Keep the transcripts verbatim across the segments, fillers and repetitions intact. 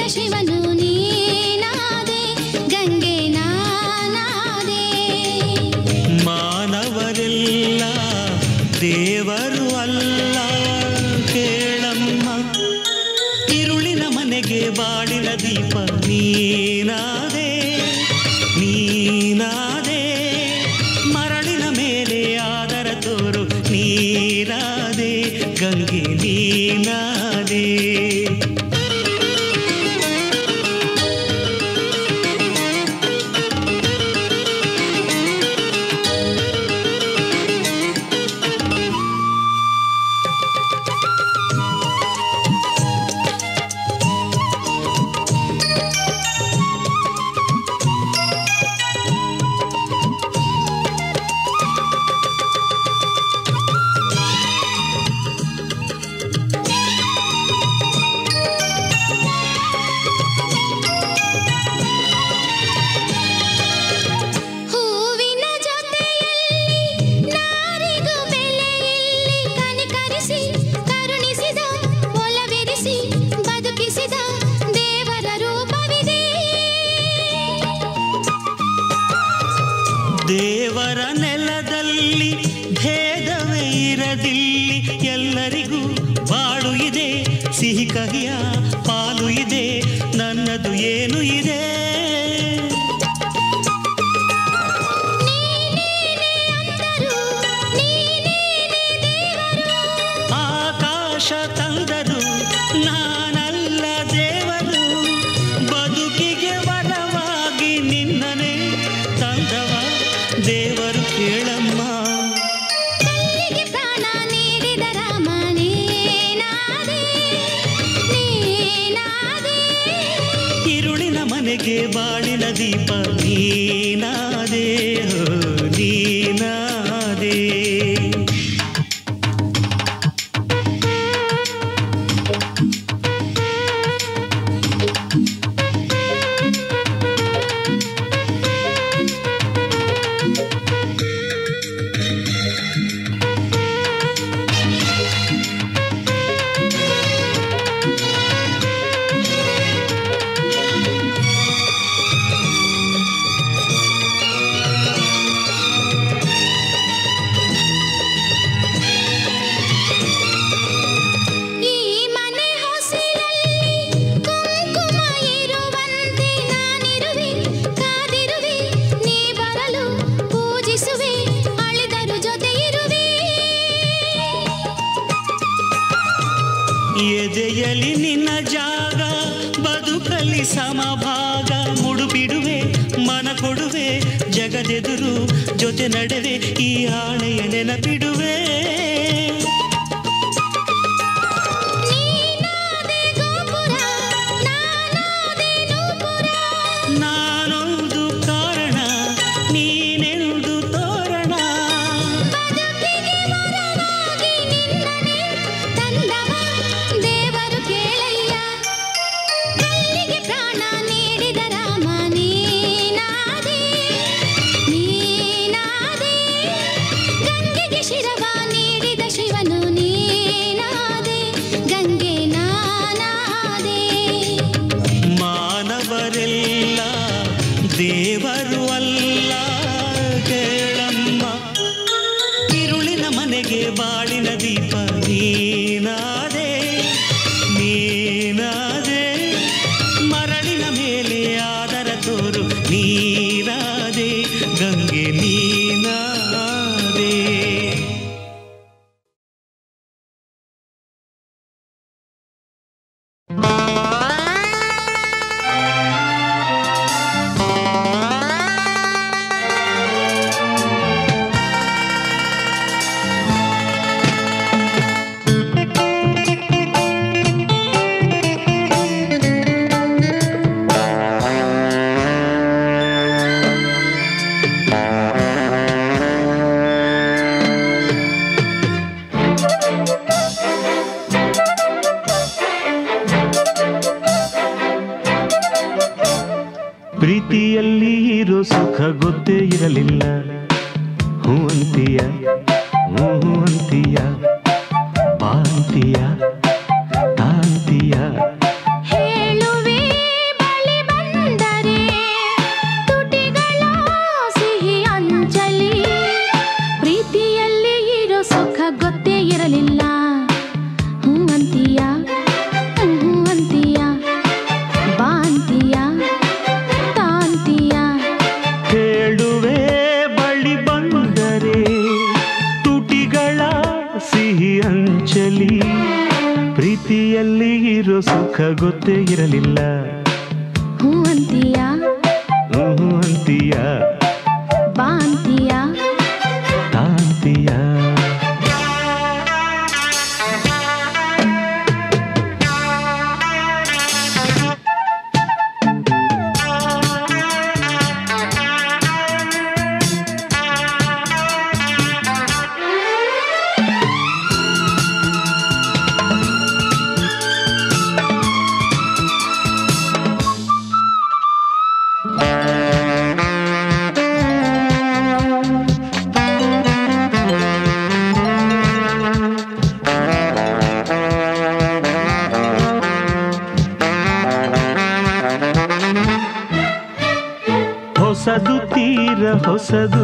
ಶಿವನು ನೀನಾದೆ ಗಂಗೆ ನಾನಾದೆ. ಮಾನವರೆಲ್ಲ ದೇವರು ಅಲ್ಲ ಕೇಳಮ್ಮ, ഇരുಳಿನ ಮನೆಗೆ ಬಾಳಿನ ದೀಪ ನೀನಾದೆ ನೀನಾದೆ, ಮರಳಿನ ಮೇಲೆ ಆದರ ತೋರು ನೀನಾದೆ ಗಂಗೆ ನೀನಾದೆ. ದೇವರ ನೆಲದಲ್ಲಿ ಭೇದವೇ ಇರದಿಲ್ಲಿ, ಎಲ್ಲರಿಗೂ ಬಾಳು ಇದೆ, ಸಿಹಿ ಕಹಿಯ ಪಾಲು ಇದೆ, ನನ್ನದು ಏನು ಇದೆ. ಆಕಾಶ ತಂದರು ನಾನಲ್ಲ ದೇವರು, ಬದುಕಿಗೆ ವರವಾಗಿ ನಿನ್ನನೆ ತಂದವ ದೇವರು ಕೇಳಮ್ಮ. ಕಲ್ಲಿಗೆ ಪ್ರಾಣ ನೀಡಿದ ರಾಮ ನೀನಾದೆ ನೀನಾದೆ, ഇരുಳಿನ ಮನೆಗೆ ಬಾಳಿನ ದೀಪ ನೀನಾದೆ ನೀನಾದೆ. ಎದೆಯಲಿ ನಿನ್ನ ಜಾಗ, ಬದುಕಲಿ ಸಮಭಾಗ, ಮುಡುಬಿಡುವೆ ಮನ ಕೊಡುವೆ, ಜಗದೆದುರು ಜೊತೆ ನಡೆವೆ, ಈ ಆಣೆಯ ನೆನಪಿಡುವೆ. ನಾನೊಂದು ಕಾರಣ ನೀನೆಂದು ತೋರಣ, ದೇವರು ಕೇಳಯ್ಯ. ಕಲ್ಲಿಗೆ ಪ್ರಾಣ ನೀಡಿದ ರಾಮ ನೀನಾದೆ ನೀನಾದೆ, ಗಂಗೆಗೆ ಶಿರವ ನೀಡಿದ ಶಿವನು ನೀನಾದೆ ಗಂಗೆ ನಾನಾದೆ. ಮಾನವರೆಲ್ಲ ದೇವರು ಅಲ್ಲ ಕೇಳಮ್ಮ, ഇരുಳಿನ ಮನೆಗೆ ಬಾಳಿನ ದೀಪ ನೀನಾದೆ ನೀನಾದೆ, ಮರಳಿನ ಮೇಲೆ ಆದರ ತೋರು ನೀನಾದೆ ಗಂಗೆ ನೀನಾದೆ. ಪ್ರೀತಿಯಲ್ಲಿ ಇರೋ ಸುಖ ಗೊತ್ತೇ ಇರಲಿಲ್ಲ, ಹೂ ಅಂತೀಯ ಹೂ ಅಂತೀಯ ಬಾಂತೀಯ ತಾಂತೀಯ. ಹೇಳುವೆ ಸುಖ ಗೊತ್ತೇ ಇರಲಿಲ್ಲ. ಹೂ ಅಂತೀಯ ಹ್ಞೂ ಅಂತೀಯ ಬಾ ಅಂತೀಯ ತಾಂತೀಯ. ಹೊಸದು ತೀರ ಹೊಸದು,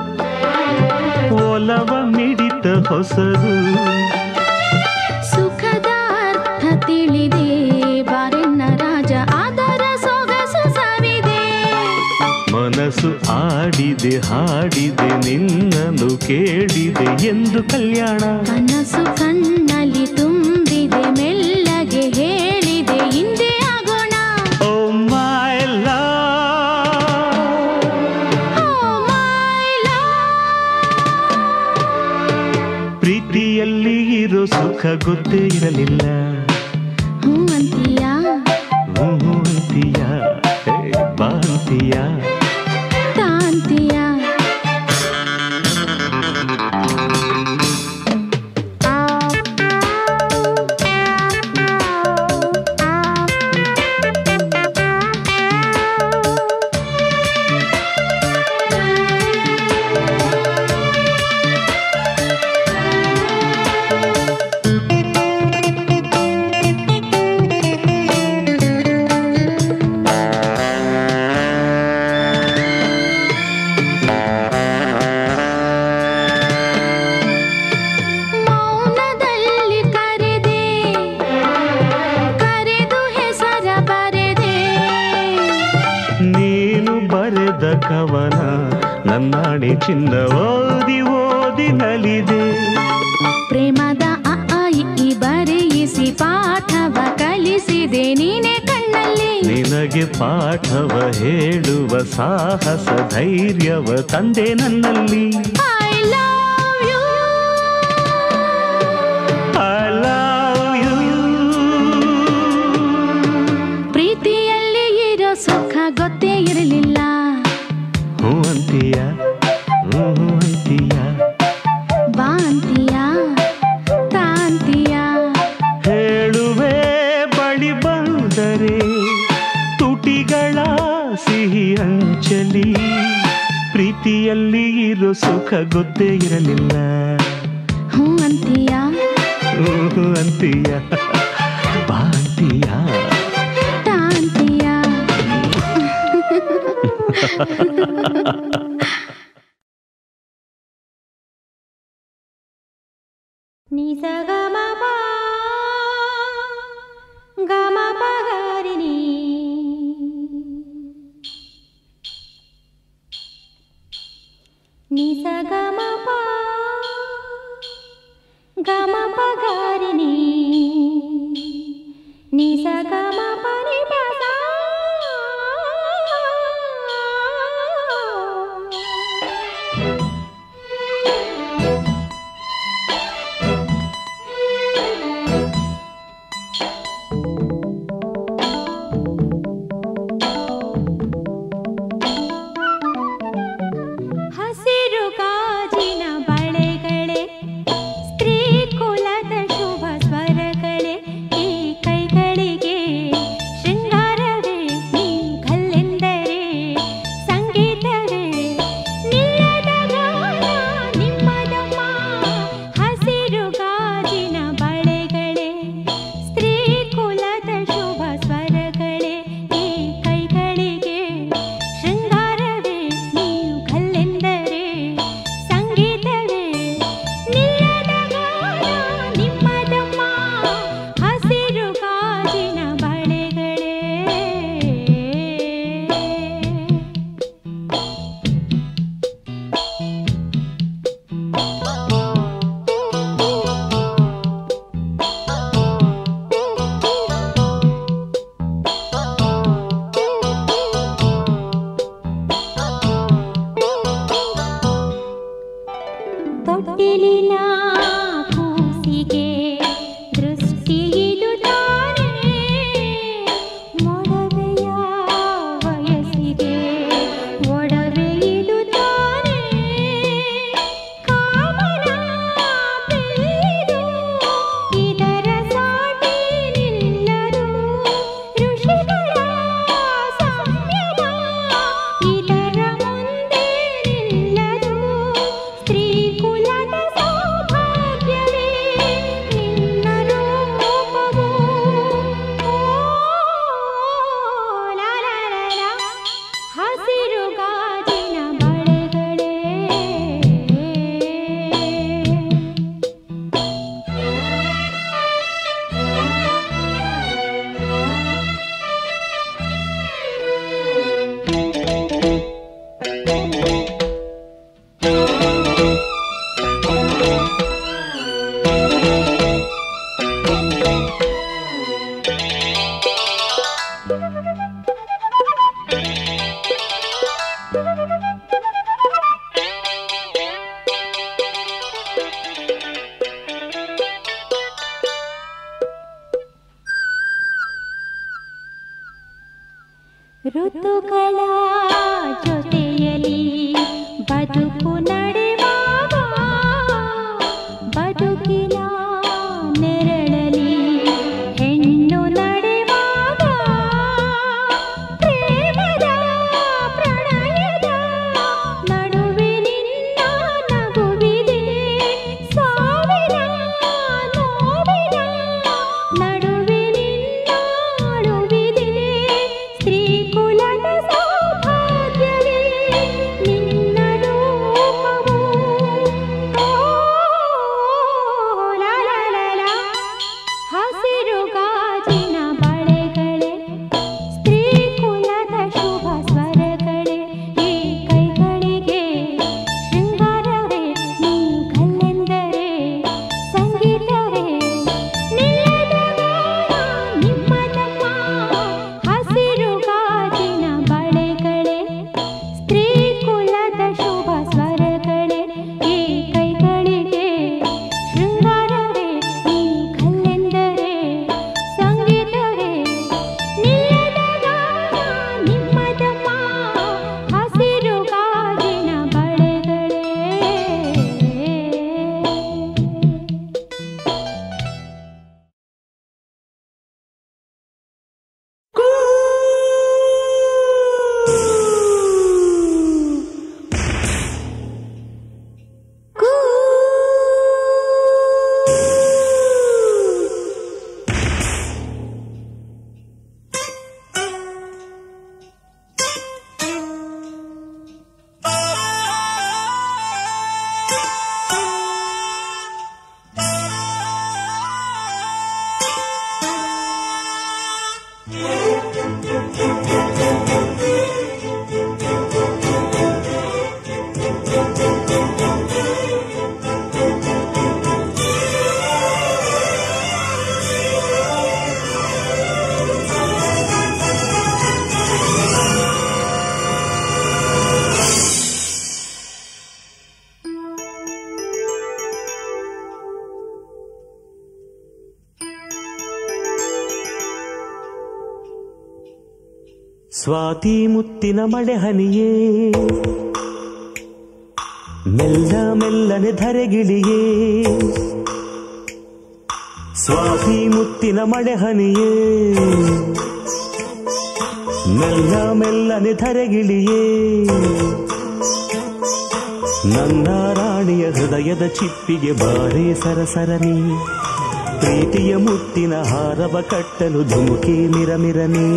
ಒಲವ ಮಿಡಿತ ಹೊಸದು. ಸುಖದ ಅರ್ಥ ತಿಳಿದೆ ಬಾರೆನ್ನ ರಾಜ, ಅದರ ಸೊಗಸು ಸವಿದೆ. ಮನಸ್ಸು ಆಡಿದೆ ಹಾಡಿದೆ ನಿನ್ನನ್ನು ಕೇಳಿದೆ ಎಂದು ಕಲ್ಯಾಣ. ಕನಸು ಕಣ್ಣಲ್ಲಿ ತುಂಬಿದೆ ಮೆಲ್ಲಗೆ ಹೇಳಿದೆ ಹಿಂದೆ ಆಗೋಣ. ಓ ಮೈ ಲವ್, ಪ್ರೀತಿಯಲ್ಲಿ ಇರೋ ಸುಖ ಗೊತ್ತೇ ಇರಲಿಲ್ಲ. ಹೂ ಅಂತೀಯ ಹ್ಞೂ ಅಂತೀಯ ಬಾ ಅಂತೀಯ ತಾಂತೀಯ. ಮೌನದಲ್ಲಿ ಕರೆದೆ ಕರೆದು ಹೆಸರ ಬರೆದೆ. ನೀನು ಬರೆದ ಕವನ ನನ್ನಾಣೆ ಚಿನ್ನ ಓದಿ ಓದಿ ನಲಿದೆ. ಪ್ರೇಮದ ಅ ಆ ಇ ಈ ಬರೆಯಿಸಿ ಪಾಠವ ಕಲಿಸಿದೆ ನೀನೆ ಕಣ್ಣಲ್ಲಿ. ನಿನಗೆ ಪಾಠವ ಹೇಳುವ ಸಾಹಸ ಧೈರ್ಯವ ತಂದೆ ನನ್ನಲ್ಲಿ. I love you I love you. ಪ್ರೀತಿಯಲ್ಲಿ ಇರೋ ಸುಖ ಗೊತ್ತೇ ಇರಲಿಲ್ಲ. ಹ್ಞೂ ಅಂತೀಯ ಹ್ಞೂ ಅಂತೀಯ ಬಾ ಅಂತೀಯ ತಾಂತೀಯ. ಹೇಳುವೆ ಬಳಿ ಬಂದರೆ ತುಟಿಗಳ ಸಿಹಿ ಅಂಚಲಿ. ಪ್ರೀತಿಯಲ್ಲಿ ಇರೋ ಸುಖ ಗೊತ್ತೇ ಇರಲಿಲ್ಲ. ಹೂ ಅಂತೀಯ ಹ್ಞೂ ಅಂತೀಯ ಬಾ ಅಂತೀಯ ತಾಂತೀಯ. ನಿಸ ಗಮ ಪ ಗಮ ಪಗರಿನಿ ನಿಸ ಗಮ ಪ ಗಮ ಪಗರಿನಿ ನಿಸ ಗಮ ಪನಿ ಪದ. ಋತುಗಳ ಜೊತೆಯಲ್ಲಿ ಬದುಕು ನಡೆವಾಗ ಬದುಕಿನ ನೆರಳಲಿ ಹೆಣ್ಣು ನಡೆವಾಗ ಪ್ರೇಮದ ಪ್ರಣಯದ ನಡುವೆ ನಿನ್ನ ನಗುವಿದೆ ಸಾವಿರ ನೋವಿನ ನಡುವೆ ನಿನ್ನ ಅಳುವಿದೆ ಸ್ತ್ರೀ ಕುಲದ ಸೌಭಾಗ್ಯವೇ ನಿನ್ನ ರೂಪವು ಲಾ ಲಾ ಲಾ ಲಾ ಹಸಿರು ಗಾಜಿನ ಬಳೆಗಳೇ ಸ್ತ್ರೀ ಕುಲದ ಶುಭ ಸ್ವರಗಳೇ ಈ ಕೈಗಳಿಗೆ ಶೃಂಗಾರವೇ ನೀ ಕಲ್ಲೆಂದರೆ ಸಂಗೀತವೇ ನಿಲ್ಲದ ಗಾನ ನಿಮ್ಮದಮ್ಮ ಹಸಿರು ಗಾಜಿನ ಬಳೆಗಳೇ ಸ್ತ್ರೀ ಕುಲದ ಶುಭ ಸ್ವರಗಳೇ ಈ ಕೈಗಳಿಗೆ ಶೃಂಗಾರವೇ ನೀ ಕಲ್ಲೆಂದರೆ ಸಂಗೀತವೇ ನಿಲ್ಲದ ಗಾನ ನಿಮ್ಮದಮ್ಮ ಹಸಿರು ಗಾಜಿನ ಬಳೆಗಳೇ ಸ್ವಾತಿ ಮುತ್ತಿನ ಮಳೆ ಹನಿಯೇ ಮೆಲ್ಲ ಮೆಲ್ಲನೆ ಧರೆಗಿಳಿಯೇ ಸ್ವಾತಿ ಮುತ್ತಿನ ಮಳೆ ಹನಿಯೇ ಮೆಲ್ಲ ಮೆಲ್ಲನೆ ಧರೆಗಿಳಿಯೇ ನನ್ನ ರಾಣಿಯ ಹೃದಯದ ಚಿಪ್ಪಿಗೆ ಬಾರೇ ಸರಸರನಿ ಪ್ರೀತಿಯ ಮುತ್ತಿನ ಹಾರವ ಕಟ್ಟಲು ಧುಮುಕಿ ಮಿರಮಿರನಿ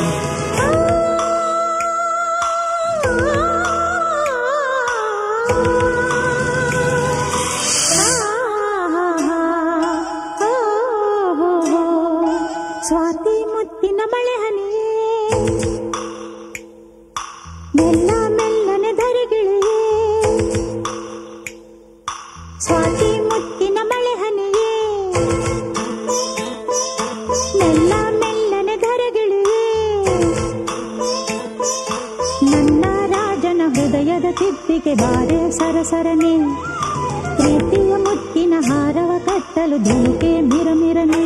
ಸ್ವಾತಿ ಮುತ್ತಿನ ಮಳೆ ಹನಿಯೇ ಮೆಲ್ಲ ಮೆಲ್ಲನೆ ಧರೆಗಿಳಿಯೇ ಸ್ವಾತಿ ಮುತ್ತಿನ ಮಳೆ ಹನಿಯೇ ಮೆಲ್ಲ ಮೆಲ್ಲನೆ ಧರೆಗಿಳಿಯೇ ನನ್ನ ರಾಜನ ಹೃದಯದ ತಿಪ್ಪಿಗೆ ಬಾರೆ ಸರಸರನೆ ಪ್ರೀತಿಯ ಮುತ್ತಿನ ಹಾರವ ಕಟ್ಟಲು ಧುಮುಕೆ ಮಿರಮಿರನೆ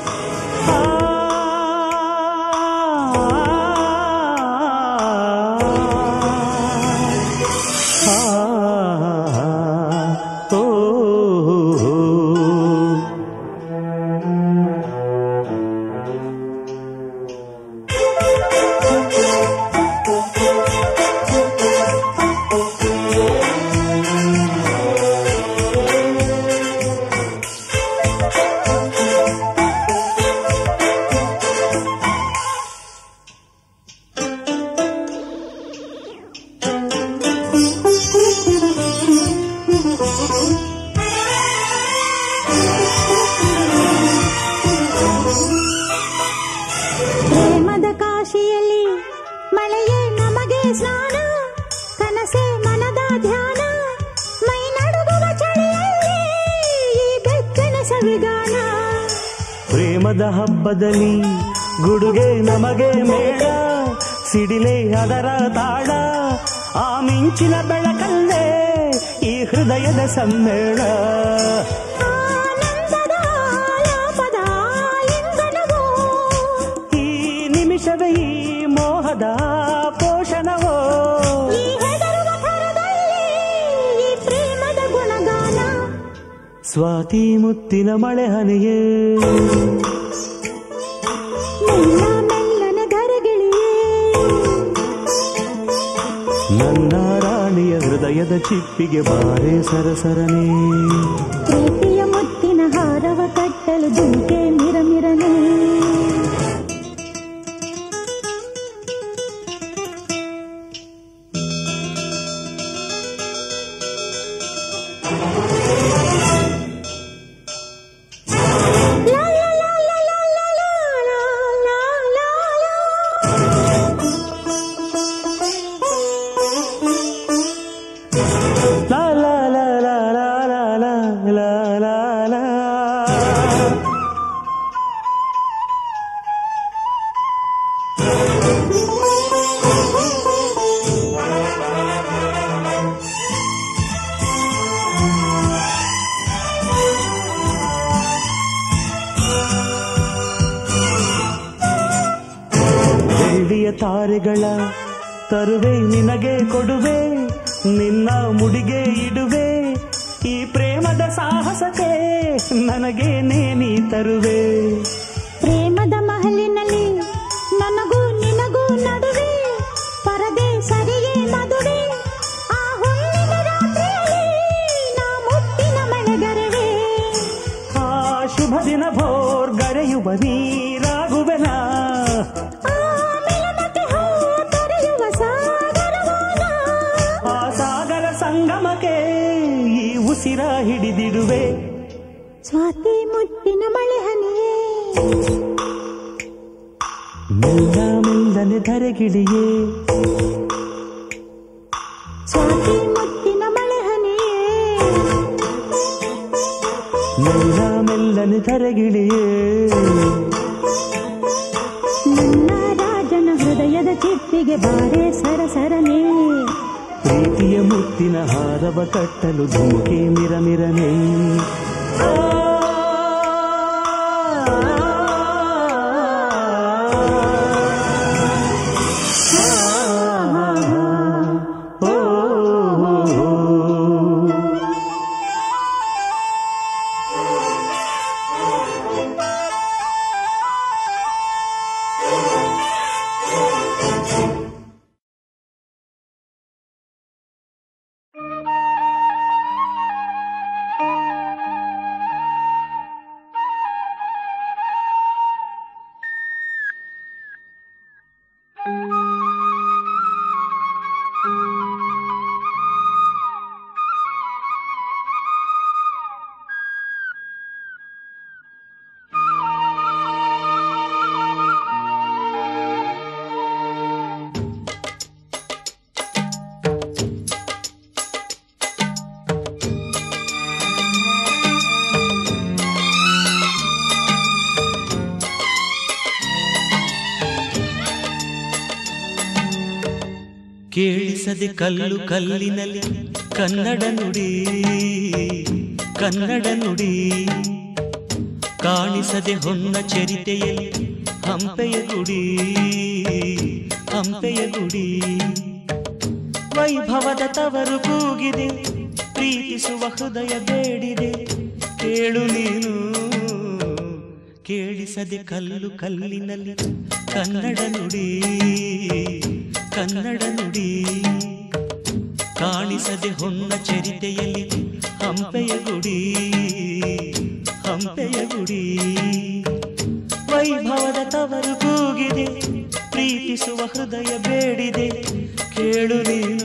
ಪ್ರೇಮದ ಕಾಶಿಯಲ್ಲಿ ಮಳೆಯೇ ನಮಗೆ ಸ್ನಾನ ಕನಸೆ ಮನದ ಧ್ಯಾನ ಮೈ ನಡುಗುವ ಚಳಿಯಲ್ಲಿ ಈ ಬೆಚ್ಚನ ಸವಿಗಾನ ಪ್ರೇಮದ ಹಬ್ಬದಲ್ಲಿ ಗುಡುಗೆ ನಮಗೆ ಮೇಳ ಸಿಡಿಲೆ ಅದರ ತಾಳ ಆ ಮಿಂಚಿನ ಬೆಳಕಲ್ಲೇ ಈ ಹೃದಯದ ಸಮ್ಮೇಳ ಆನಂದದ ಆಲಾಪದ ಲಿಂಗನವೋ ಈ ನಿಮಿಷವೇ ಈ ಮೋಹ ಮೋಹದ ಪೋಷಣವೋ ಈ ಹೆದರುವ ಥರದಲ್ಲಿ ಈ ಪ್ರೇಮದ ಗುಣಗಾನ ಸ್ವಾತಿ ಮುತ್ತಿನ ಮಳೆ ಹನಿಯೇ ಮೆಲ್ಲ ಮೆಲ್ಲನೆ ಧರೆಗಿಳಿಯೇ ನನ್ನ ರಾಣಿಯ ಹೃದಯದ ಚಿಪ್ಪಿಗೆ ಬಾರೆ ಸರಸರನೆ ಪ್ರೀತಿಯ ಮುತ್ತಿನ ಹಾರವ ಕಟ್ಟಲು ದುಂಕೆ ಮಿರಮಿರನೆ ತಾರೆಗಳ ತರುವೆ ನಿನಗೆ ಕೊಡುವೆ ನಿನ್ನ ಮುಡಿಗೆ ಇಡುವೆ ಈ ಪ್ರೇಮದ ಸಾಹಸಕ್ಕೆ ನನಗೆ ನೇನಿ ತರುವೆ ಪ್ರೇಮದ ಮಹಲಿನಲ್ಲಿ ನನಗೂ ನಿನಗೂ ನಡುವೆ ಪರದೆ ಸರಿಯೇ ಮದುವೆ ಆ ಹುಣ್ಣಿಮೆ ರಾತ್ರಿಯಲ್ಲಿ ನಾ ಮುತ್ತಿನ ಮಳೆಗರೆವೆ ಆ ಶುಭ ದಿನ ಭೋರ್ ಗರೆಯುವ ನೀರಾಗುವೆನ ಸಂಗಮಕ್ಕೆ ಈ ಉಸಿರ ಹಿಡಿದಿಡುವೆ ಸ್ವಾತಿ ಮುತ್ತಿನ ಮಳೆ ಹನಿಯೇ ಮೆಲ್ಲ ಮೆಲ್ಲನೆ ಧರೆಗಿಳಿಯೇ ಸ್ವಾತಿ ಮುತ್ತಿನ ಮಳೆ ಹನಿಯೇ ಮೆಲ್ಲ ಮೆಲ್ಲನೆ ಧರೆಗಿಳಿಯೇ ನನ್ನ ರಾಜನ ಹೃದಯದ ಚಿಪ್ಪಿಗೆ ಬಾರೆ ಸರಸರನೆ ಪ್ರೀತಿಯ ಮುತ್ತಿನ ಹಾರವ ಕಟ್ಟಲು ಧುಮುಕೆ ಮಿರಮಿರನೆ ಕೇಳಿಸದೆ ಕಲ್ಲು ಕಲ್ಲಿನಲ್ಲಿ ಕನ್ನಡ ನುಡಿ ಕನ್ನಡ ನುಡಿ ಕಾಣಿಸದೆ ಹೊನ್ನ ಚರಿತೆಯಲ್ಲಿ ಹಂಪೆಯ ಗುಡಿ ಹಂಪೆಯ ಗುಡಿ ವೈಭವದ ತವರು ಕೂಗಿದೆ ಪ್ರೀತಿಸುವ ಹೃದಯ ಬೇಡಿದೆ ಕೇಳು ನೀನು ಕೇಳಿಸದೆ ಕಲ್ಲು ಕಲ್ಲಿನಲ್ಲಿ ಕನ್ನಡ ನುಡಿ ಕನ್ನಡ ನುಡಿ ಕಾಣಿಸದೆ ಹೊನ್ನ ಚರಿತೆಯಲ್ಲಿ ಹಂಪೆಯ ಗುಡಿ ಹಂಪೆಯ ಗುಡಿ ವೈಭವದ ತವರು ಕೂಗಿದೆ ಪ್ರೀತಿಸುವ ಹೃದಯ ಬೇಡಿದೆ ಕೇಳು ನೀನು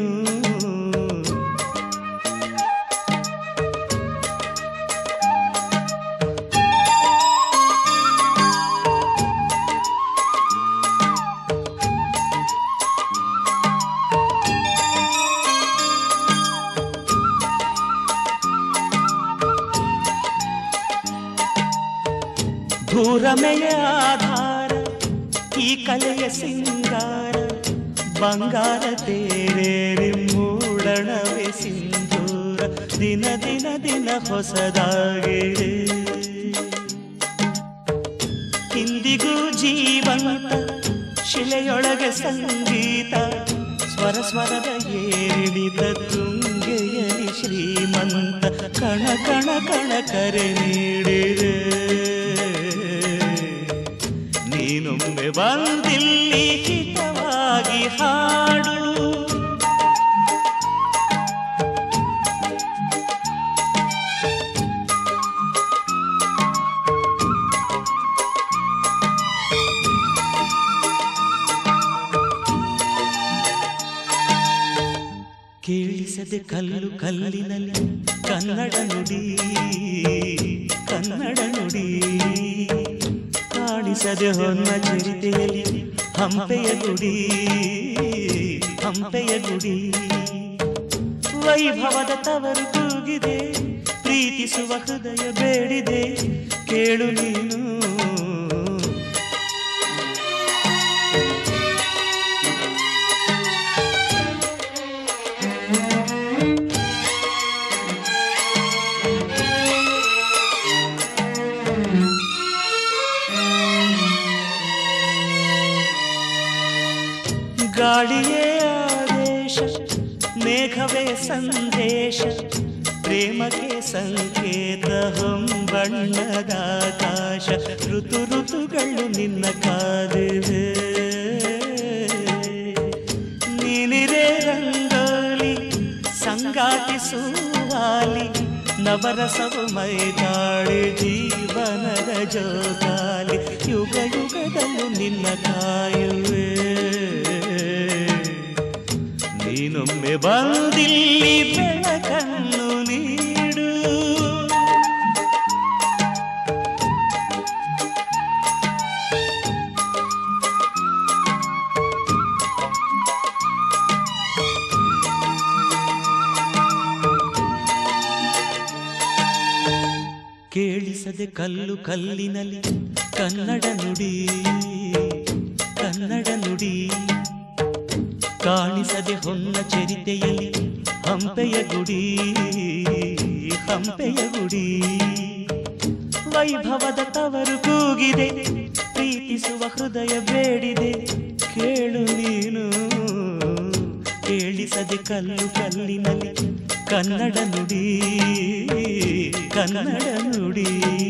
ಭೂರಮೆಯ ಆಧಾರ ಈ ಕಲೆಯ ಸಿಂಗಾರ ಬಂಗಾರ ತೇರೇರಿ ಮೂಡಣವೇ ಸಿಂಧೂರ ದಿನ ದಿನ ದಿನ ಹೊಸದಾಗಿದೆ ಇಂದಿಗೂ ಜೀವಂತ ಶಿಲೆಯೊಳಗೆ ಸಂಗೀತ ಸ್ವರ ಸ್ವರದ ಏರಿಳಿದ ತುಂಗೆಯಲಿ ಶ್ರೀಮಂತ ಕಣ ಕಣ ಕಣ ಕರೆ ನೀಡಿದೆ ನೀನೊಮ್ಮೆ ಬಂದಿಲ್ಲಿ ಹಿತವಾಗಿ ಹಾಡು ಕೇಳಿಸದೆ ಕಲ್ಲು ಕಲ್ಲಿನಲ್ಲಿ ಕನ್ನಡ ನುಡಿ ಕನ್ನಡ ನುಡಿ ಕಾಣಿಸದೆ ಹೊನ್ನ ಚರಿತೆಯಲ್ಲಿ ಹಂಪೆಯ ಗುಡಿ ಹಂಪೆಯ ಗುಡಿ ವೈಭವದ ತವರು ಕೂಗಿದೆ ಪ್ರೀತಿಸುವ ಹೃದಯ ಬೇಡಿದೆ ಕೇಳು ನೀನು ಗಾಳಿಯೇ ಆದೇಶ ಮೇಘವೇ ಸಂದೇಶ ಪ್ರೇಮಕ್ಕೆ ಸಂಕೇತ ಹೊಂಬಣ್ಣದ ಆಕಾಶ ಋತು ಋತುಗಳು ನಿನ್ನ ಕಾದಿವೆ ನೀನಿರೇ ರಂಗೋಲಿ ಸಂಗಾತಿಸುವಾಲಿ ನವರಸವು ಮೈದಾಳಿ ಜೀವನದ ಜೋಗಾಲಿ ಯುಗ ಯುಗದಲ್ಲೂ ನಿನ್ನ ಕಾಯುವೆ ನೀನೊಮ್ಮೆ ಬಂದಿಲ್ಲಿ ಬೆಳಕನ್ನು ನೀಡು ಕೇಳಿಸದೆ ಕಲ್ಲು ಕಲ್ಲಿನಲ್ಲಿ ಕನ್ನಡ ನುಡಿ ಕನ್ನಡ ನುಡಿ ಕಾಣಿಸದೆ ಹೊನ್ನ ಚರಿತೆಯಲ್ಲಿ ಹಂಪೆಯ ಗುಡಿ ಹಂಪೆಯ ಗುಡಿ ವೈಭವದ ತವರು ಕೂಗಿದೆ ಪ್ರೀತಿಸುವ ಹೃದಯ ಬೇಡಿದೆ ಕೇಳು ನೀನು ಕೇಳಿಸದೆ ಕಲ್ಲು ಕಲ್ಲಿನಲ್ಲಿ ಕನ್ನಡ ನುಡಿ ಕನ್ನಡ ನುಡಿ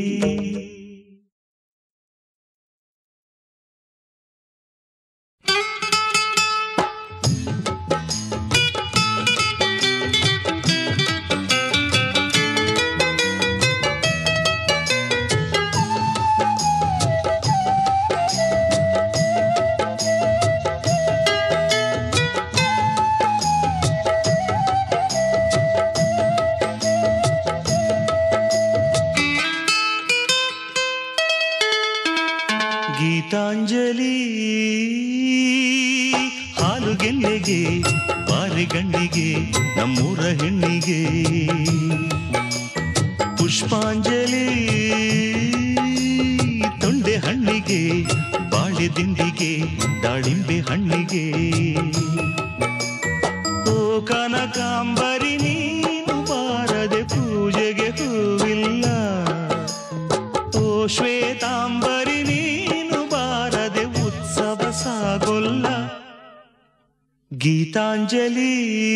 ಗೀತಾಂಜಲಿ ಹಾಲುಗೆನ್ನೆಗೆ ಬಾರೆಗಣ್ಣಿಗೆ ನಮ್ಮೂರ ಹೆಣ್ಣಿಗೆ ಪುಷ್ಪಾಂಜಲಿ ತೊಂಡೆ ಹಣ್ಣಿಗೆ ಬಾಳೆ ದಿಂಡಿಗೆ ದಾಳಿಂಬೆ ಹಣ್ಣಿಗೆ ಓ ಕನಕಾಂಬರಿ ನೀನು ಬಾರದೆ ಪೂಜೆಗೆ ಹೂವಿಲ್ಲ ಓ ಶ್ವೇತಾಂಬರಿ ನೀನು ಬಾರದೆ ಉತ್ಸವ ಸಾಗೊಲ್ಲ ಗೀತಾಂಜಲಿ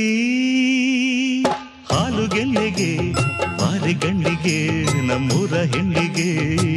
ಹಾಲುಗೆನ್ನೆಗೆ ಬಾರೆಗಣ್ಣಿಗೆ ನಮ್ಮೂರ ಹೆಣ್ಣಿಗೆ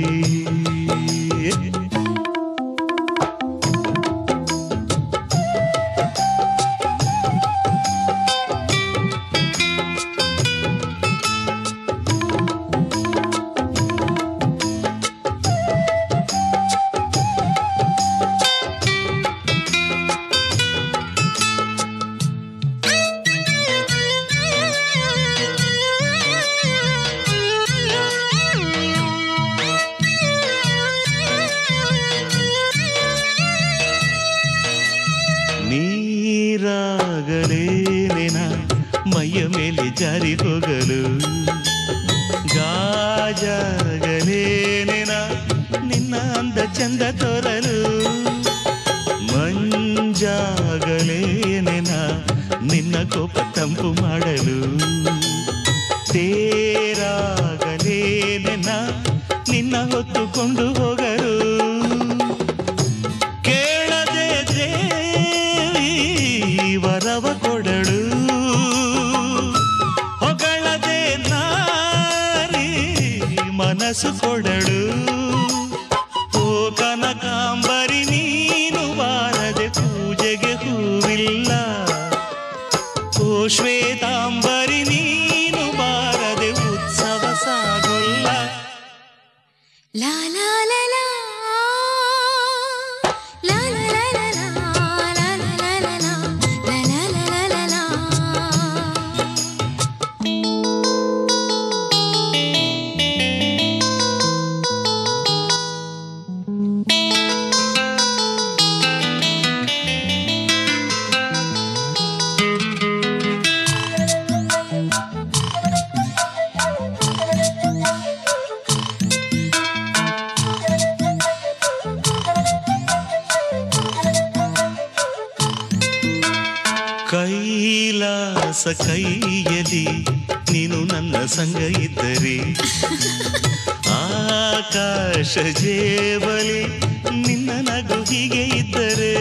ನೀರಾಗಲೇನೆನ ಮೈಯ ಮೇಲೆ ಜಾರಿ ಹೋಗಲು ಗಾಜಾಗಲೇನೆನ ನಿನ್ನ ಅಂದ ಚಂದ ತೋರಲು ಮಂಜಾಗಲೇನೆನ ನಿನ್ನ ಕೋಪ ತಂಪು ಮಾಡಲು ತೇರಾಗಲೇನೆನ ನಿನ್ನ ಹೊತ್ತುಕೊಂಡು ಹೋಗಲು ಕೇಳದೆ ಕನಸು ಕೊಡಳು. ಓ ಕನಕಾಂಬರಿ ನೀನು ಬಾರದೆ ಪೂಜೆಗೆ ಹೂವಿಲ್ಲ. ಓ ಶ್ವೇತಾಂಬರಿ ನೀನು ಬಾರದೆ ಉತ್ಸವ ಸಾಗೊಲ್ಲ. ಲಾ ಲಾ ಲಾ ಲಾ ಲಾ ಲಾ ಲಾ ಲಾ ಲಾ ಲಾ ಲಾ ಲಾ ಲಾ ಲಾ. ಕೈಲಾಸ ಕೈಯಲ್ಲಿ ನೀನು ನನ್ನ ಸಂಗ ಇದ್ದರೆ, ಆಕಾಶ ಜೇಬಲಿ ನಿನ್ನ ನಗು ಹೀಗೆ ಇದ್ದರೆ,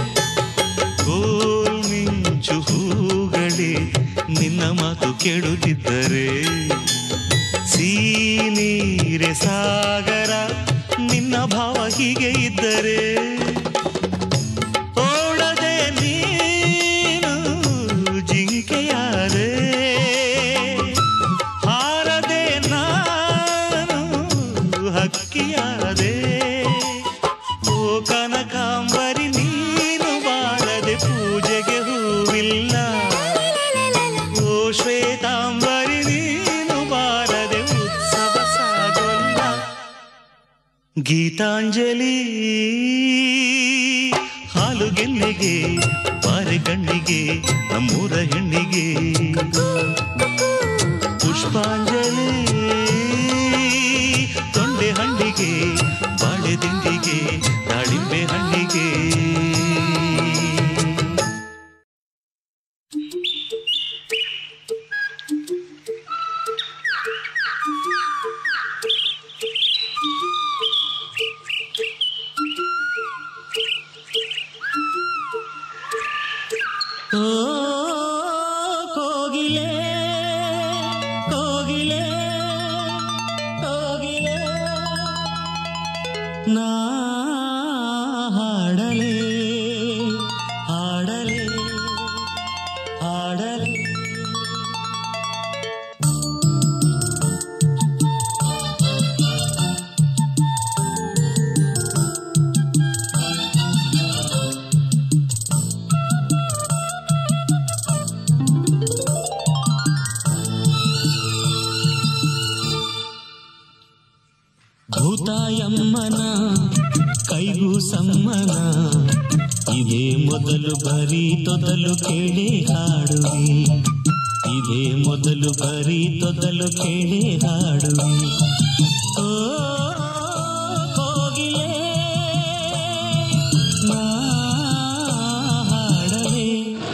ಗೋಲ್ ಮಿಂಚು ಹೂಗಳೇ ನಿನ್ನ ಮಾತು ಕೇಳುತ್ತಿದ್ದರೆ, ಸೀನೀರೆ ಸಾಗರ ನಿನ್ನ ಭಾವ ಹೀಗೆ ಇದ್ದರೆ, ಓಡದೆ ನೀನು ಜಿಂಕೆಯಾದೆ, ಹಾರದೆ ನಾನು ಹಕ್ಕಿಯಾದೆ. ಓ ಕನಕಾಂಬರಿ ನೀನು ಬಾರದೆ ಪೂಜೆಗೆ ಹೂವಿಲ್ಲ. ಓ ಶ್ವೇತಾಂಬರಿ ನೀನು ಬಾರದೆ ಉತ್ಸವ ಸಾಗೊಲ್ಲ. ಗೀತಾಂಜಲಿ ಹಾಲು ಗೆನ್ನೆಗೆ ಬಾರೆ ಕಣ್ಣಿಗೆ ನಮ್ಮೂರ ಹೆಣ್ಣಿಗೆ, ಪುಷ್ಪಾಂಜಲಿ ತೊಂಡೆ ಹಣ್ಣಿಗೆ ಬಾಳೆ ದಿಂಡಿಗೆ ದಾಳಿಂಬೆ ಹಣ್ಣಿಗೆ. ಓ ಕೋಗಿಲೆ ಕೋಗಿಲೆ ಕೋಗಿಲೆ ನಾ ಹಾಡಲೆ ಹಾಡಲೆ ಹಾಡಲೆ. ಭೂತಾಯಮ್ಮನ ಕೈಗೂ ಸಮ್ಮನ, ಇದೇ ಮೊದಲು ಬರೀ ತೊದಲು ಕೇಳಿ ಹಾಡುವೆ, ಇದೇ ಮೊದಲು ಬರೀ ತೊದಲು ಕೇಳಿ ಹಾಡುವೆ. ಓ ಕೋಗಿಲೆ ನಾ ಹಾಡಲೆ.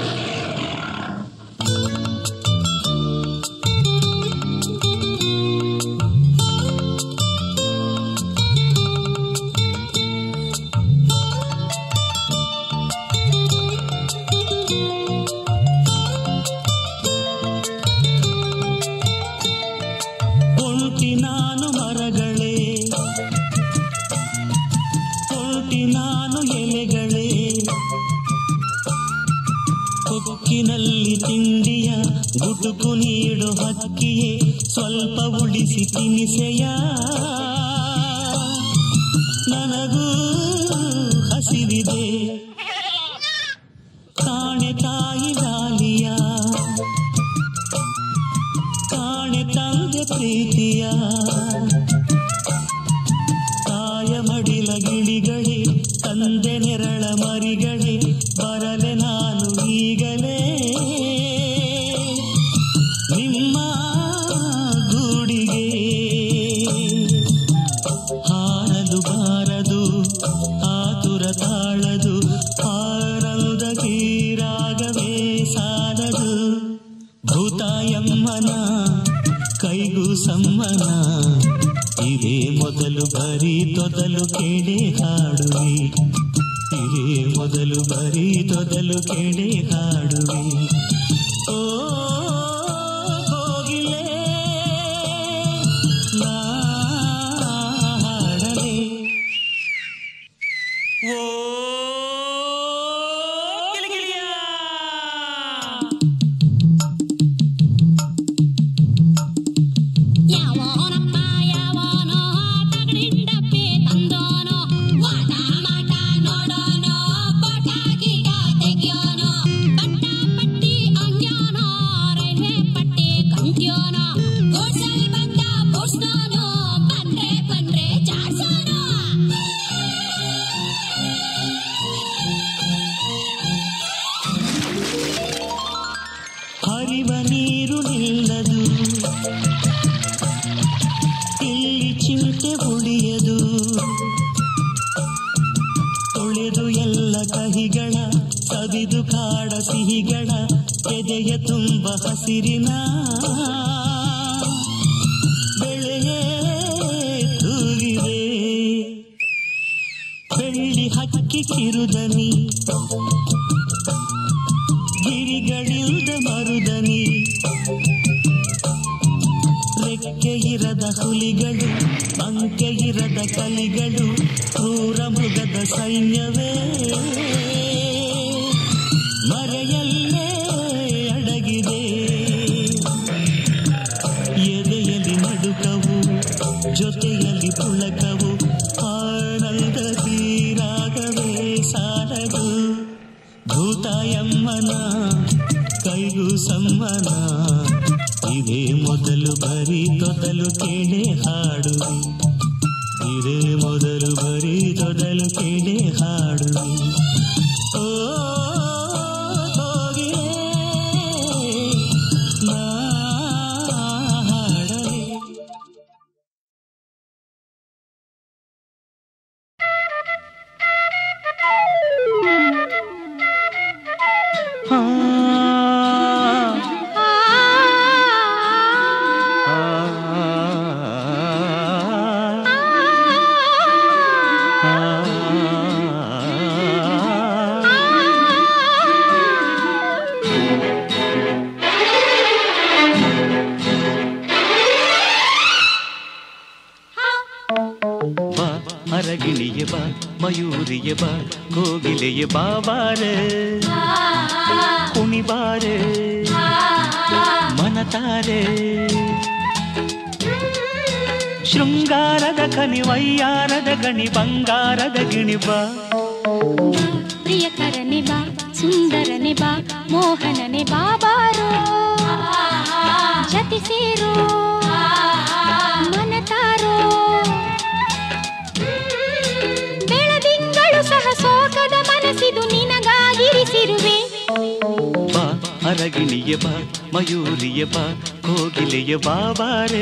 ಕೋಟಿ ನಾನು ಮರಗಳೇ, ಕೋಟಿ ನಾನು ಎಲೆಗಳೇ, ಕೊಕ್ಕಿನಲ್ಲಿ ತಿಂಡಿಯ ಗುಟುಕು ನೀಡು ಹಕ್ಕಿಯೇ, ಸ್ವಲ್ಪ ಉಳಿಸಿ ತಿನಿಸೆಯ ನನಗೂ ಹಸಿವಿದೆ. ಕಾಣೆ ತಾಯಿ ಲಾಲಿಯ, ಕಾಣೆ ತಂದೆ ಪ್ರೀತಿಯ, ತಾಯ ಮಡಿಲ ಗಿಳಿಗಳೇ ತಂದೆ ನೆರಳ ಮರಿಗಳೇ, ಬರಲೆ ನಾನು ಈಗಲೇ ನಿಮ್ಮ ಗೂಡಿಗೆ. ಹಾರದು ಬಾರದು ಆತುರ ತಾಳದು, ಹಾರದ ಕೀರಾಗವೇ ಸಾಲದು. ಭೂತಾಯಮ್ಮನ ಕೈಗೂ ಸಮ್ಮನ, ಇದೇ ಮೊದಲು ಬರೀ ತೊದಲು ಕೇಳಿ ಹಾಡುವೆ, ಇದೇ ಮೊದಲು ಬರೀ ತೊದಲು ಕೇಳಿ ಹಾಡುವೆ. ಓ ಕೋಗಿಲೆ ನಾ ಹರಿವ ನೀರು ನಿಲ್ಲದು, ಇಲ್ಲಿ ಚಿಂತೆ ಉಳಿಯದು, ತೊಳೆದು ಎಲ್ಲ ಕಹಿಗಳ ಸವಿದು ಕಾಡ ಸಿಹಿಗಳ ಎದೆಯ ತುಂಬ ಹಸಿರಿನ ಬೆಳೆಯೇ ತೂಗಿದೆ. ಬೆಳ್ಳಿ ಹಕ್ಕಿ ಕಿರುದನಿ, ಗಿರಿಗಳಿಲ್ದ ಮರುದನಿ, ರೆಕ್ಕೆ ಇರದ ಹುಲಿಗಳು, ಅಂಕೆ ಇರದ ಕಲಿಗಳು, ಕ್ರೂರ ಮೃಗದ ಸೈನ್ಯವೇ ಮರೆಯಲ್ಲೇ ಅಡಗಿದೆ. ಎದೆಯಲ್ಲಿ ನಡುಕವು, ಜೊತೆಯಲ್ಲಿ ಪುಳಕವು, ಆನಂದ ತೀರಾಗವೇ ಸಾಲದು. ಭೂತಾಯಮ್ಮನ ಕೈಗೂ ಸಮ್ಮನ, ಇದೇ ಮೊದಲು ಬರೀ ತೊದಲು ಕೇಳೆ ಹಾಡುವೆ, ಇದೇ ಮೊದಲು ಬರೀ ತೊದಲು ಕೇಳೆ ಹಾಡುವೆ. ಓ ಹೋಗಿಯೇ ನಾ ಹಾಡಲೇ. ಅರಗಿಣಿಯ ಬಾ, ಮಯೂರಿಯ ಬಾ, ಕೋಗಿಲೆಯ ಬಾಬಾರೆ, ಕುಣಿಬಾರೆ ಮನತಾರೆ. ಶೃಂಗಾರದ ಕನಿ ವಯ್ಯಾರದ ಗಣಿ, ಬಂಗಾರದ ಗಿಣಿ ಬಾ. ಪ್ರಿಯಕರನೆ ಬಾ, ಸುಂದರನೆ ಬಾ, ಮೋಹನನೆ ಬಾಬಾರೋ, ಜತಿ ಸೇರೋ ಮನತಾರೋ. ಬೆಳದಿಂಗಳು ಸಹ ಸೋಕದ ಮನಸ್ಸಿದು ನಿನಗಾಗಿರಿಸಿರುವೆ. ಬಾ ಅರಗಿಣಿಯ ಬಾ, ಮಯೂರಿಯ ಬಾ, ಕೋಗಿಲೆಯ ಬಾಬಾರೆ.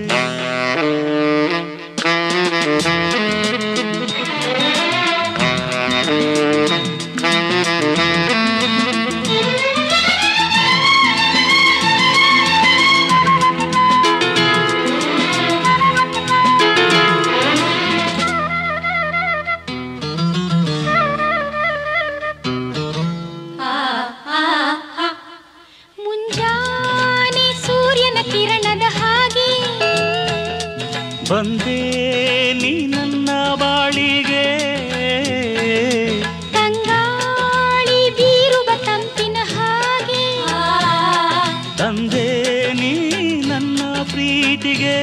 ಮುಂಜಾನೆ ಸೂರ್ಯನ ಕಿರಣದ ಹಾಗೆ ಬಂದೇ ನೀ ನನ್ನ ಬಾಳಿಗೆ, ತಂಗಾಳಿ ಬೀರುವ ತಂಪಿನ ಹಾಗೆ ತಂದೆ ನೀ ನನ್ನ ಪ್ರೀತಿಗೆ.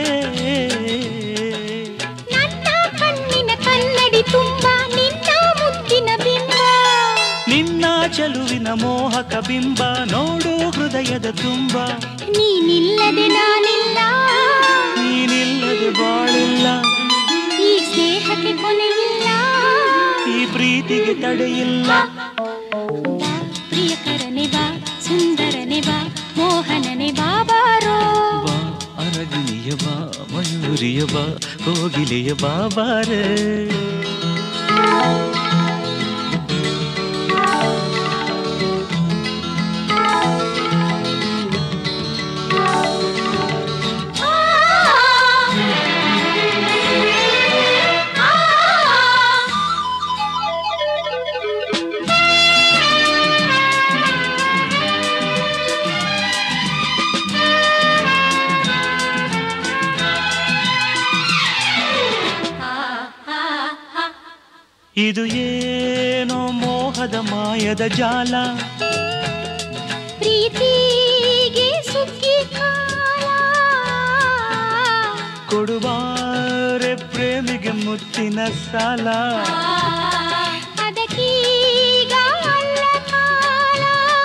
ನನ್ನ ಕಣ್ಣಿನ ಕನ್ನಡಿ ತುಂಬ ನಿನ್ನ ಮುತ್ತಿನ ಬಿಂಬ, ನಿನ್ನ ಚೆಲುವಿನ ಮೋಹಕ ಬಿಂಬ ನೋಡು ಹೃದಯದ ತುಂಬ. ನೀನಿಲ್ಲದೆ ನಾನಿಲ್ಲ, ನೀನಿಲ್ಲದೆ ಬಾಳಿಲ್ಲ, ಈ ಸ್ನೇಹಕ್ಕೆ ಕೊನೆಯಿಲ್ಲ, ಈ ಪ್ರೀತಿಗೆ ತಡೆಯಿಲ್ಲ. ಬಾ ಪ್ರಿಯಕರನೆ ಬಾ, ಸುಂದರನೆ ಬಾ, ಮೋಹನನೆ ಬಾಬಾರೋ. ಬಾ ಅರಗಿಣಿಯ ಬಾ, ಮಯೂರಿಯ ಬಾ, ಕೋಗಿಲೆಯ ಬಾಬಾರೆ. ಇದು ಏನೋ ಮೋಹದ ಮಾಯದ ಜಾಲ, ಪ್ರೀತಿಗೆ ಸುಗ್ಗಿ ಕಾಲ ಕೊಡುವಾರೆ ಪ್ರೇಮಿಗೆ ಮುತ್ತಿನ ಸಾಲ ಅದಕ್ಕೀಗ ಅಲ್ಲ ಕಾಲ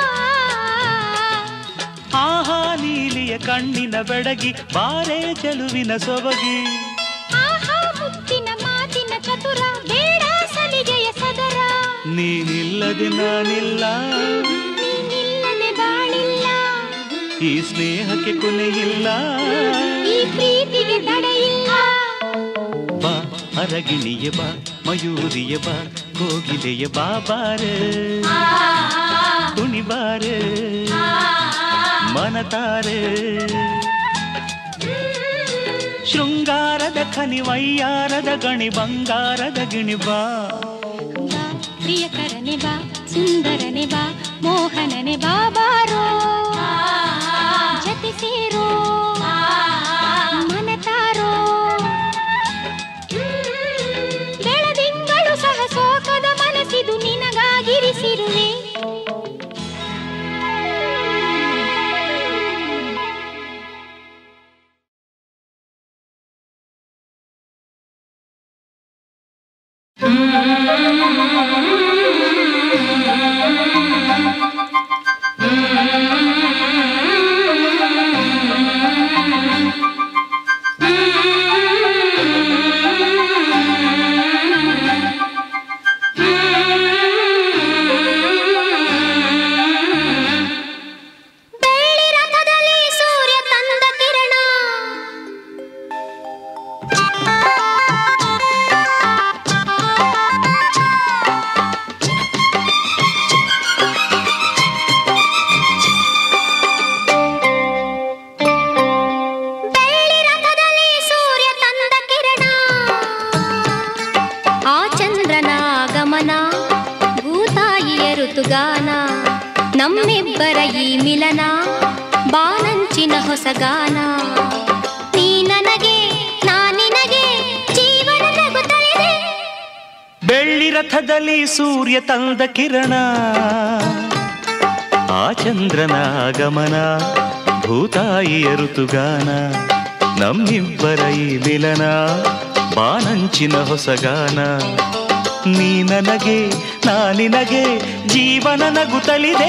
ಆಹಾ ನೀಲಿಯ ಕಣ್ಣಿನ ಬೆಡಗಿ ಬಾರೆ ಚೆಲುವಿನ ಸೊಬಗಿ ಆಹಾ ಮುತ್ತಿನ ಮಾತಿನ ಚತುರ ಬೇಡ ಸಲಿಗೆಯ ಸದರ ನೀನಿಲ್ಲದೆ ನಾನಿಲ್ಲ ನೀನಿಲ್ಲದೆ ಬಾಳಿಲ್ಲ ಈ ಸ್ನೇಹಕ್ಕೆ ಕೊನೆಯಿಲ್ಲ ಈ ಪ್ರೀತಿಗೆ ತಡೆಯಿಲ್ಲ ಬಾ ಅರಗಿಣಿಯ ಬಾ ಮಯೂರಿಯ ಬಾ ಕೋಗಿಲೆಯ ಬಾ ಬಾರೆ ಕುಣಿಬಾರೆ ಮನತಾರೆ ಶೃಂಗಾರದ ಖನಿ ವಯ್ಯಾರದ ಗಣಿ ಬಂಗಾರದ ಗಿಣಿ ಬಾ ಬಾ ಪ್ರಿಯಕರನೆ ಬಾ ಸುಂದರನೆ ಬಾ ಮೋಹನನೆ ಬಾ ಬಾರೋ ಜತೆ ಸೇರೋ ಮನತಾರೋ ಬೆಳದಿಂಗಳು ಸಹ ಸೋಕದ ಮನಸ್ಸಿದು ನಿನಗಾಗಿರಿಸಿರುವೆ ನಮ್ಮಿಬ್ಬರ ಈ ಮಿಲನ ಬಾನಂಚಿನ ಹೊಸಗಾನ ನೀ ನನಗೆ ನಾ ನಿನಗೆ ಜೀವನ ನಗುತ್ತಲಿದೆ ಬೆಳ್ಳಿ ರಥದಲ್ಲಿ ಸೂರ್ಯ ತಂದ ಕಿರಣ ಆ ಚಂದ್ರನ ಆಗಮನ ಭೂತಾಯಿಯ ಋತುಗಾನ ನಮ್ಮಿಬ್ಬರ ಈ ಮಿಲನ ಬಾನಂಚಿನ ಹೊಸಗಾನ ನೀ ನನಗೆ ನಾ ನಿನಗೆ ಜೀವನ ನಗುತ್ತಲಿದೆ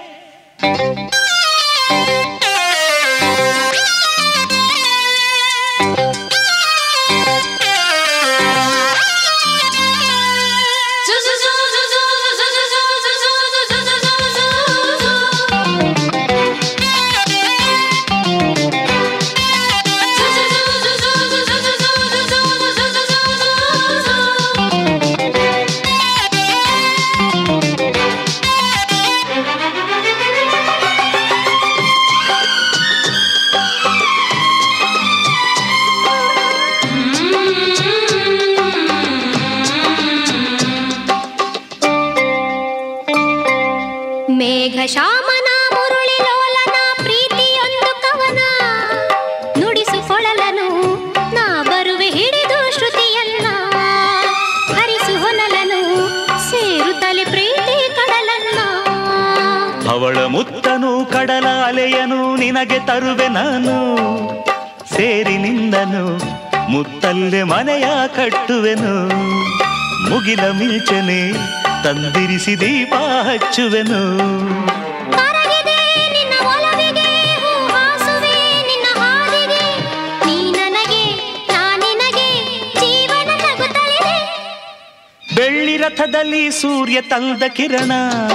ಶಾಮನ ಮುರುಳಿ ಲೋಲನ ಪ್ರೀತಿಯೊಂದು ಕವನ ನುಡಿಸುಕೊಳಲನು ನಾ ಬರುವೆ ಹಿಡಿದು ಶ್ರುತಿಯನ್ನ ಹರಿಸು ಹೊನಲನು ಸೇರುತ್ತಲೆ ಪ್ರೀತಿ ಕಡಲನ್ನ ಅವಳ ಮುತ್ತನು ಕಡಲ ಅಲೆಯನು ನಿನಗೆ ತರುವೆ ನಾನು ಸೇರಿ ನಿಂದನು ಮುತ್ತಲ್ಲೆ ಮನೆಯ ಕಟ್ಟುವೆನು ಮುಗಿಲ ಮಿಂಚನೆ ತಂದಿರಿಸಿ ದೀಪ ಹಚ್ಚುವೆನು ಕರಗಿದೆ ನಿನ್ನ ಒಲವಿಗೆ ಹೂ ಹಾಸುವೆ ನಿನ್ನ ಹಾದಿಗೆ ನೀ ನನಗೆ ನಾ ನಿನಗೆ ಜೀವನ ನಗುತ್ತಲಿದೆ ಬೆಳ್ಳಿ ರಥದಲ್ಲಿ ಸೂರ್ಯ ತಂದ ಕಿರಣ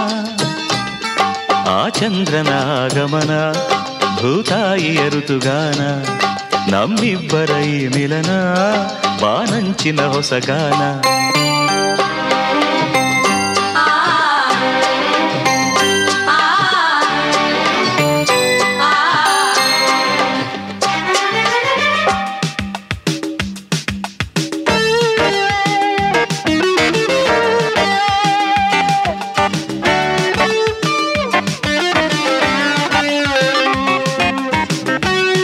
ಆ ಚಂದ್ರನ ಆಗಮನ ಭೂತಾಯಿಯ ಋತುಗಾನ ನಮ್ಮಿಬ್ಬರ ಈ ಮಿಲನ ಬಾನಂಚಿನ ಹೊಸಗಾನ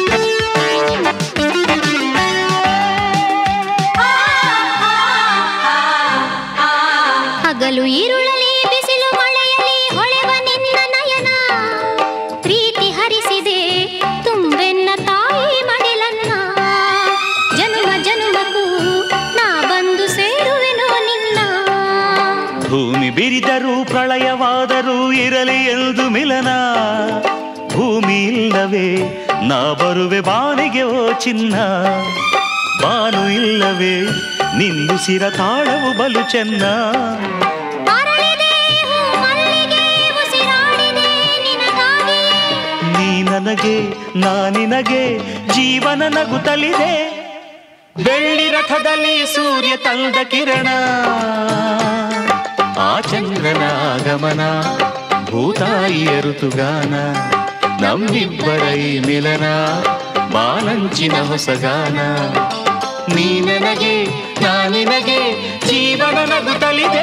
ಆ ಇರಲಿ ಎಂದು ಮಿಲನ. ಭೂಮಿ ಇಲ್ಲವೇ ನಾ ಬರುವೆ ಬಾನಿಗೆ ಓ ಚಿನ್ನ. ಬಾನು ಇಲ್ಲವೇ ನಿಂದಿಸಿರ ತಾಳವು ಬಲು ಚೆನ್ನ. ನೀ ನನಗೆ ನಾ ನಿನಗೆ ಜೀವನ ನಗುತ್ತಲಿದೆ. ಬೆಳ್ಳಿ ರಥದಲ್ಲಿ ಸೂರ್ಯ ತಂದ ಕಿರಣ. ಆ ಚಂದ್ರನ ಆಗಮನ ಭೂತಾಯಿಯ ಋತುಗಾನ. ನಮ್ಮಿಬ್ಬರ ಈ ಮಿಲನ ಬಾಲಂಚಿನ ಹೊಸಗಾನ. ನೀ ನನಗೆ ನಾ ನಿನಗೆ ಜೀವನ ನಗುತ್ತಲಿದೆ.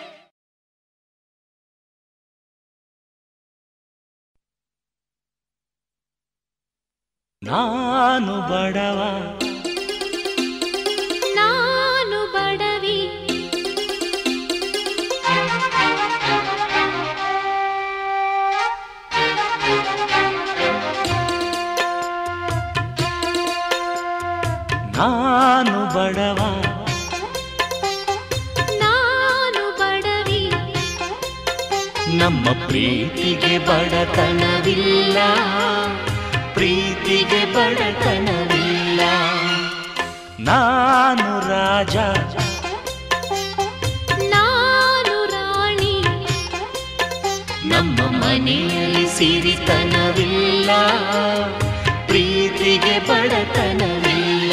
ನಾನು ಬಡವ ನಾನು ಬಡವಿ. ನಾನು ಬಡವ ನಾನು ಬಡವಿ. ನಮ್ಮ ಪ್ರೀತಿಗೆ ಬಡತನವಿಲ್ಲ. ಪ್ರೀತಿಗೆ ಬಡತನವಿಲ್ಲ. ನಾನು ರಾಜ ನಾನು ರಾಣಿ. ನಮ್ಮ ಮನೆಯಲ್ಲಿ ಸಿರಿತನವಿಲ್ಲ. ಪ್ರೀತಿಗೆ ಬಡತನವಿಲ್ಲ.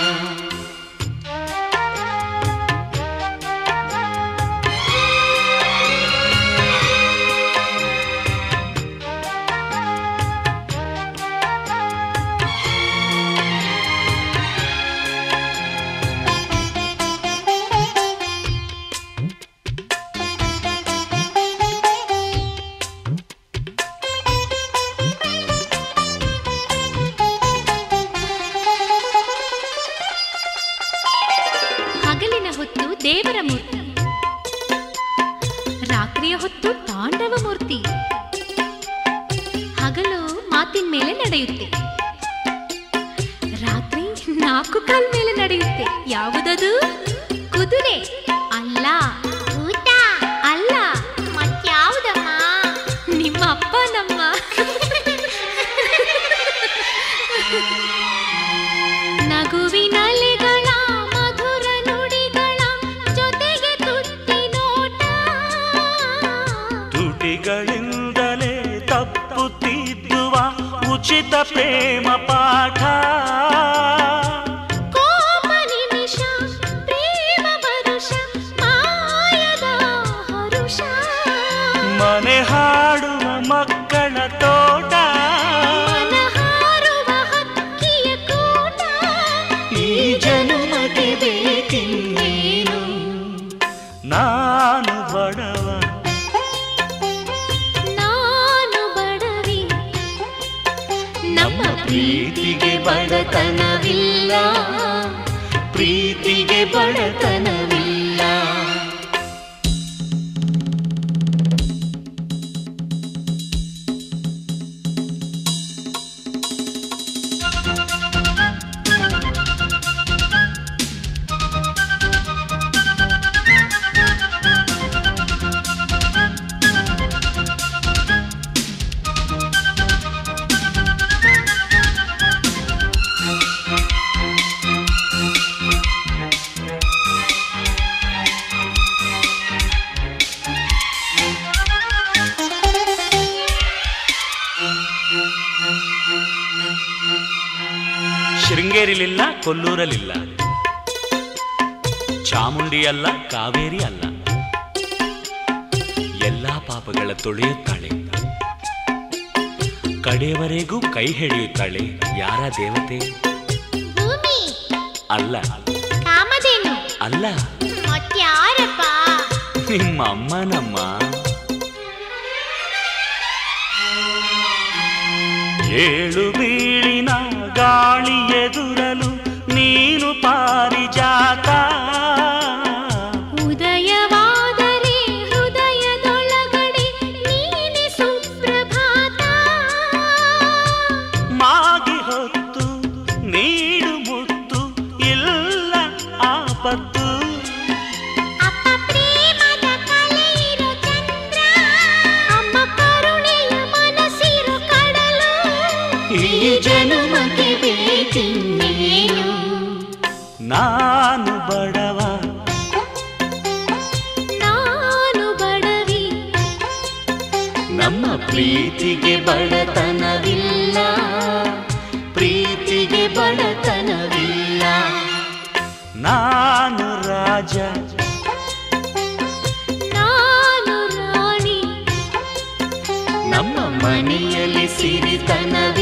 ದೇವರ ಮೂರ್ತಿ, ರಾತ್ರಿಯ ಹೊತ್ತು ತಾಂಡವ ಮೂರ್ತಿ. ಹಗಲು ಮಾತಿನ ಮೇಲೆ ನಡೆಯುತ್ತೆ, ರಾತ್ರಿ ನಾಲ್ಕು ಕಾಲ್ ಮೇಲೆ ನಡೆಯುತ್ತೆ. ಯಾವುದದು? ಕುದುರೆ ಅಲ್ಲ, ಊಟ ಅಲ್ಲ, ಮತ್ಯಾವುದಮ್ಮ? ನಿಮ್ಮ ಅಪ್ಪ ನಮ್ಮ. ನಗುವಿನಲೆಗಳ ಮಧುರ ನುಡಿಗಳ ಜೊತೆಗೆ ತುಟ್ಟಿ ನೋಟ. ತುಟಿಗಳಿಂದಲೇ ತಪ್ಪುತ್ತಿದ್ದುವ ಉಚಿತ ಪ್ರೇಮ ಪಾಠ. ಕೋಪ ನಿಮಿಷ ಪ್ರೇಮ ವರುಷ ಮಾಯದ ಹರುಷ. ಮನೆ ಹಾಡುವ ಮಕ್ಕಳ ತೋಟ, ಮನ ಹಾರುವ ಹಕ್ಕಿಯ ಕೂಟ. ಈ ಜನ್ಮಕ್ಕೆ ಬೇಕಿನ್ನೇನು. ನಾನು ಬಡವ ನಾನು ಬಡವಿ. ನಮ್ಮ ಪ್ರೀತಿಗೆ ಬಡತನವಿಲ್ಲ, ಪ್ರೀತಿಗೆ ಬಡತನವಿಲ್ಲ. ಶೃಂಗೇರಿಲಿಲ್ಲ, ಕೊಲ್ಲೂರಲಿಲ್ಲ, ಚಾಮುಂಡಿ ಅಲ್ಲ, ಕಾವೇರಿ ಅಲ್ಲ. ಎಲ್ಲಾ ಪಾಪಗಳ ತೊಳೆಯುತ್ತಾಳೆ, ಕಡೆಯವರೆಗೂ ಕೈ ಹಿಡಿಯುತ್ತಾಳೆ. ಯಾರ ದೇವತೆ? ಭೂಮಿ ಅಲ್ಲ, ಕಾಮಧೇನು ಅಲ್ಲ, ಮತ್ಯಾರಪ್ಪ? ನಿಮ್ಮ ಅಮ್ಮನಮ್ಮ. ಏಳು ಬೀಳಿನ ಗಾಳಿ ಎದುರಲು ನೀನು ಪಾರಿಜಾತ. ಉದಯವಾದರೆ ಹೃದಯದೊಳಗಡೆ ನೀನೆ ಸುಪ್ರಭಾತ. ಮಾಗಿ ಹೊತ್ತು ನೀಡು ಮುತ್ತು ಇಲ್ಲ ಆಪತ್ತು. ಅಪ್ಪ ಪ್ರೇಮದ ಕಲೆ ಇರೋ ಚಂದ್ರ, ಅಮ್ಮ ನಾನು ಬಡವ ನಾನು ಬಡವಿ ನಮ್ಮ ಪ್ರೀತಿಗೆ ಬಡತನವಿಲ್ಲ ಪ್ರೀತಿಗೆ ಬಡತನವಿಲ್ಲ ನಾನು ರಾಜ ನಾನು ರಾಣಿ ನಮ್ಮ ಮನೆಯಲ್ಲಿ ಸಿರಿತನವಿಲ್ಲ